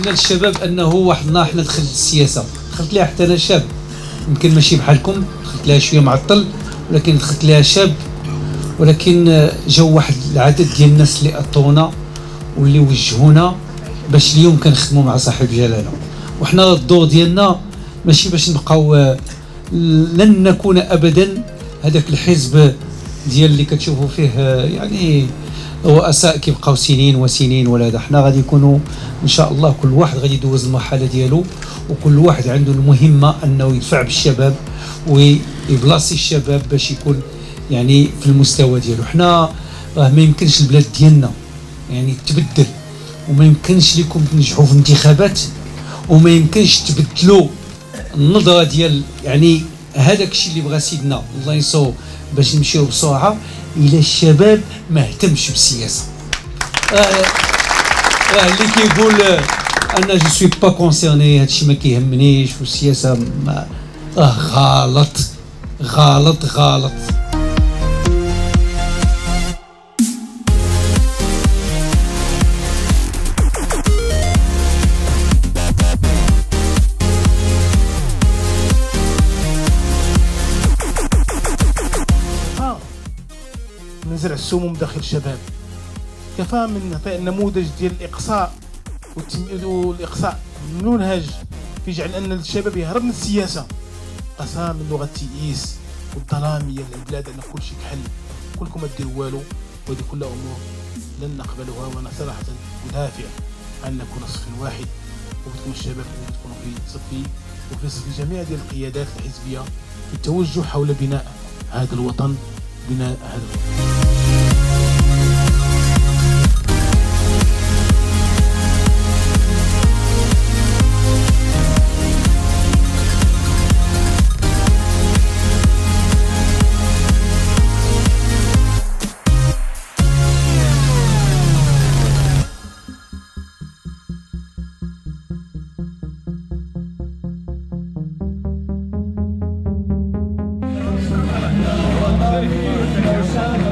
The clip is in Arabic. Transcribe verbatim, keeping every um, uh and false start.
قلنا للشباب انه واحد حنا دخلت السياسه، دخلت لها حتى انا شاب، يمكن ماشي بحالكم، دخلت لها شويه معطل، ولكن دخلت لها شاب. ولكن جاو واحد العدد ديال الناس اللي اطونا واللي وجهونا باش اليوم كنخدموا مع صاحب جلاله. وحنا الدور ديالنا ماشي باش نبقاو، لن نكون ابدا هذاك الحزب ديال اللي كتشوفوا فيه يعني رؤساء كيبقاو سنين وسنين، ولا هذا. حنا غادي يكونوا ان شاء الله كل واحد غادي يدوز المرحله ديالو، وكل واحد عنده المهمه انه يدفع بالشباب ويبلاصي الشباب باش يكون يعني في المستوى ديالو. حنا راه ما يمكنش البلاد ديالنا يعني تبدل، وما يمكنش لكم تنجحوا في الانتخابات، وما يمكنش تبدلوا النظره ديال يعني هذاك الشيء اللي بغى سيدنا الله ينصرو باش نمشيو بسرعه الى الشباب ما اهتمش بالسياسه. راه راه اللي كيقول انا جو سوي با كونسيرني هادشي ما كيهمنيش والسياسه راه غلط غلط غلط. نزرع السموم داخل الشباب. كفى من النموذج ديال الاقصاء والاقصاء المنهج كيجعل ان الشباب يهرب من السياسه. قسام من لغه التيئيس والظلاميه للبلاد ان كل شيء كحل، كلكم ما ديروا والو، وهذه كلها امور لن نقبلها. وانا صراحه ادافع ان نكون صف واحد، وبتكون الشباب تكونوا في صفي وفي صف جميع ديال القيادات الحزبيه في التوجه حول بناء هذا الوطن، بناء هذا الوطن. Thank you.